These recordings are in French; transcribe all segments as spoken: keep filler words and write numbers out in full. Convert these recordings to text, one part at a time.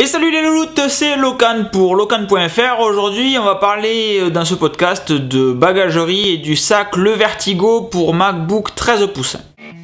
Et salut les louloutes, c'est Locan pour Locan point F R. Aujourd'hui on va parler dans ce podcast de bagagerie et du sac Le Vertigo pour MacBook treize pouces.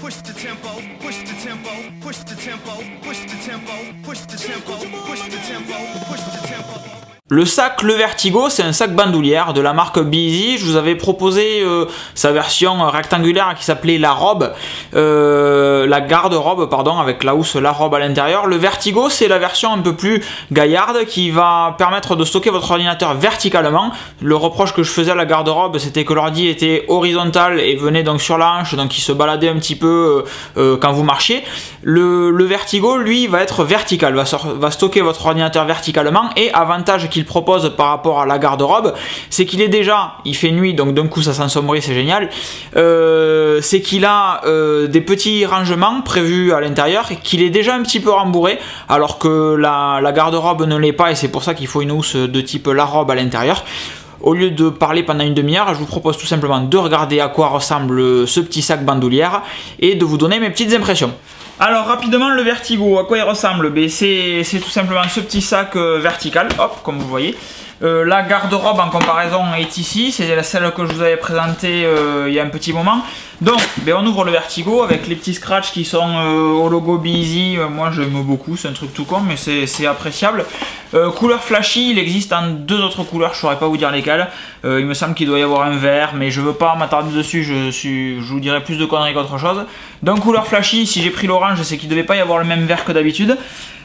Le sac Le Vertigo, c'est un sac bandoulière de la marque Beezy. Je vous avais proposé euh, sa version rectangulaire qui s'appelait la robe, euh, la garde-robe, pardon, avec la housse, la robe à l'intérieur. Le Vertigo, c'est la version un peu plus gaillarde qui va permettre de stocker votre ordinateur verticalement. Le reproche que je faisais à la garde-robe, c'était que l'ordi était horizontal et venait donc sur la hanche, donc il se baladait un petit peu euh, euh, quand vous marchiez. Le, le Vertigo, lui, va être vertical, va, va stocker votre ordinateur verticalement, et avantage qu'il propose par rapport à la garde-robe, c'est qu'il est déjà, il fait nuit, donc d'un coup ça s'ensombrit, c'est génial, euh, c'est qu'il a euh, des petits rangements prévus à l'intérieur et qu'il est déjà un petit peu rembourré, alors que la, la garde-robe ne l'est pas, et c'est pour ça qu'il faut une housse de type la robe à l'intérieur. Au lieu de parler pendant une demi-heure, je vous propose tout simplement de regarder à quoi ressemble ce petit sac bandoulière et de vous donner mes petites impressions. Alors rapidement, le Vertigo, à quoi il ressemble? C'est tout simplement ce petit sac euh, vertical, hop, comme vous voyez. Euh, la garde-robe en comparaison est ici, c'est celle que je vous avais présentée euh, il y a un petit moment. Donc ben, on ouvre le Vertigo avec les petits scratchs qui sont euh, au logo Beezy. Euh, moi j'aime beaucoup, c'est un truc tout con mais c'est appréciable. Euh, couleur flashy, il existe en deux autres couleurs, je ne saurais pas vous dire lesquelles. Euh, il me semble qu'il doit y avoir un vert, mais je ne veux pas m'attarder dessus, je, suis, je vous dirai plus de conneries qu'autre chose. Donc couleur flashy, si j'ai pris l'orange, c'est qu'il ne devait pas y avoir le même vert que d'habitude.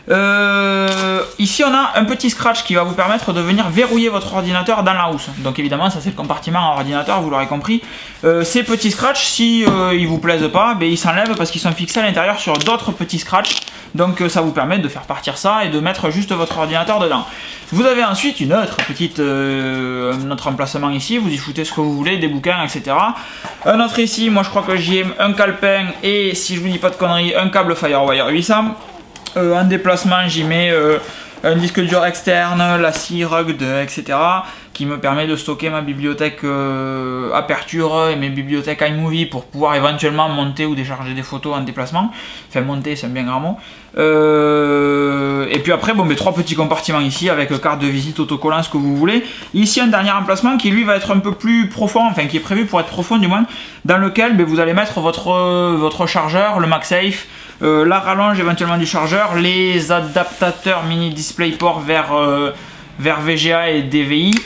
Euh, ici on a un petit scratch qui va vous permettre de venir verrouiller votre ordinateur dans la housse. Donc évidemment ça c'est le compartiment ordinateur, vous l'aurez compris. euh, Ces petits scratchs, si euh, ils vous plaisent pas, ben, ils s'enlèvent parce qu'ils sont fixés à l'intérieur sur d'autres petits scratchs. Donc euh, ça vous permet de faire partir ça et de mettre juste votre ordinateur dedans. Vous avez ensuite une autre petite euh, un autre emplacement ici, vous y foutez ce que vous voulez, des bouquins, et cetera. Un autre ici, moi je crois que j'y ai un calepin et, si je vous dis pas de conneries, un câble Firewire huit cents. Euh, en déplacement, j'y mets euh, un disque dur externe, la scie rugged, et cetera, qui me permet de stocker ma bibliothèque euh, Aperture et mes bibliothèques iMovie pour pouvoir éventuellement monter ou décharger des photos en déplacement. Enfin, monter, c'est un bien grand mot. Euh, et puis après, bon, mes trois petits compartiments ici avec carte de visite, autocollant, ce que vous voulez. Ici, un dernier emplacement qui lui va être un peu plus profond, enfin qui est prévu pour être profond du moins, dans lequel ben, vous allez mettre votre, euh, votre chargeur, le MagSafe. Euh, la rallonge éventuellement du chargeur, les adaptateurs mini DisplayPort vers, euh, vers V G A et D V I.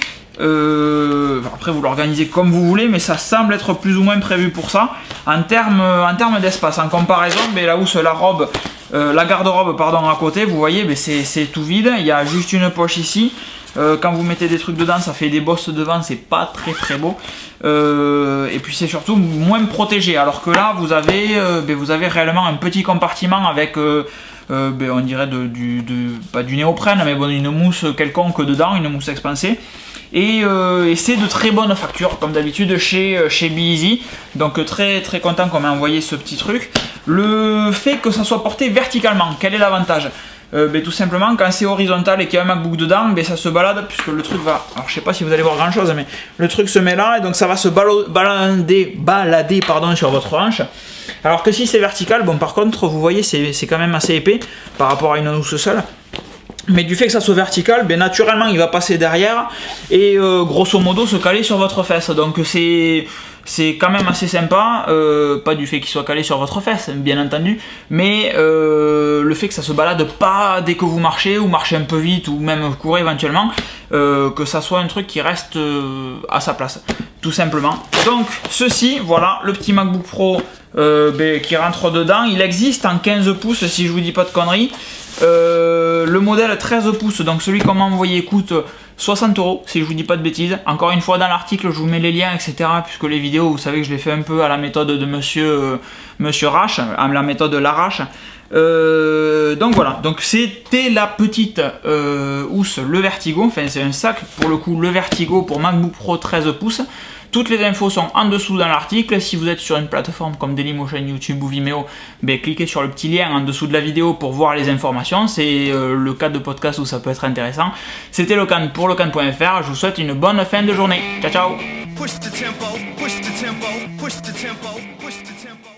Euh, après vous l'organisez comme vous voulez, mais ça semble être plus ou moins prévu pour ça. En termes en termes d'espace, en comparaison, mais la housse, la robe, euh, la garde-robe pardon à côté, vous voyez, c'est tout vide. Il y a juste une poche ici. Euh, quand vous mettez des trucs dedans, ça fait des bosses devant, c'est pas très très beau. Euh, et puis c'est surtout moins protégé. Alors que là, vous avez, euh, ben, vous avez réellement un petit compartiment avec, euh, euh, ben, on dirait de, du, de, pas du néoprène, mais bon, une mousse quelconque dedans, une mousse expansée. Et, euh, et c'est de très bonne facture, comme d'habitude chez, chez Beezy. Donc très très content qu'on m'ait envoyé ce petit truc. Le fait que ça soit porté verticalement, quel est l'avantage? Euh, ben, tout simplement, quand c'est horizontal et qu'il y a un MacBook dedans, ben, ça se balade puisque le truc va... Alors je sais pas si vous allez voir grand chose, mais le truc se met là et donc ça va se balader, balader pardon, sur votre hanche. Alors que si c'est vertical, bon par contre, vous voyez, c'est quand même assez épais par rapport à une housse seule. Mais du fait que ça soit vertical, ben, naturellement il va passer derrière et euh, grosso modo se caler sur votre fesse. Donc c'est... C'est quand même assez sympa, euh, pas du fait qu'il soit calé sur votre fesse, bien entendu, mais euh, le fait que ça se balade pas dès que vous marchez, ou marchez un peu vite, ou même courez éventuellement, euh, que ça soit un truc qui reste euh, à sa place, tout simplement. Donc ceci, voilà, le petit MacBook Pro euh, ben, qui rentre dedans, il existe en quinze pouces si je vous dis pas de conneries. Euh, le modèle treize pouces, donc celui qu'on m'a envoyé, coûte soixante euros si je vous dis pas de bêtises. Encore une fois, dans l'article je vous mets les liens, etc, puisque les vidéos, vous savez que je les fais un peu à la méthode de monsieur, euh, monsieur Rache, à la méthode Larache. Euh, donc voilà, donc c'était la petite euh, housse Le Vertigo, enfin c'est un sac pour le coup Le Vertigo pour MacBook Pro treize pouces. Toutes les infos sont en dessous dans l'article. Si vous êtes sur une plateforme comme Dailymotion, YouTube ou Vimeo, ben, cliquez sur le petit lien en dessous de la vidéo pour voir les informations. C'est euh, le cas de podcast où ça peut être intéressant. C'était Locan pour Locan point F R. Je vous souhaite une bonne fin de journée. Ciao ciao.